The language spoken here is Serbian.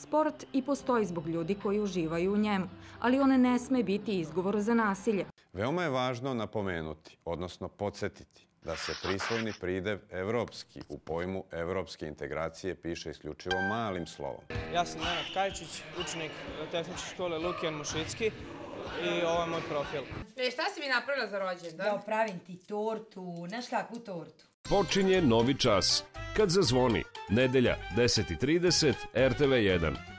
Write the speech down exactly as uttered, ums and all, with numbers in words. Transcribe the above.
Sport i postoji zbog ljudi koji uživaju u njemu, ali on ne sme biti izgovor za nasilje. Veoma je važno napomenuti, odnosno podsjetiti, da se prisvojni pridev evropski u pojmu evropske integracije piše isključivo malim slovom. Ja sam Nenad Kajčić, učenik tehničke škole Lukijan Mušicki i ovo je moj profil. E, šta si mi napravila za rođendan? Da, pravim ti tortu, znaš kakvu tortu? Počinje novi čas. Kad zazvoni, nedelja deset i trideset, R T V jedan.